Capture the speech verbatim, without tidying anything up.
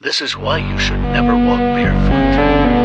This is why you should never walk barefoot.